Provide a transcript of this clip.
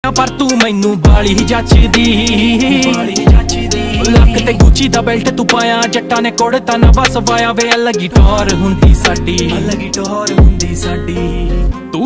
पर तू मैनू बाली जचदी लक ते गुची दा बेल्ट तू पाया जट्टा ने कोड़ता ना बस वाया वे अलग ही टोर हुंदी साडी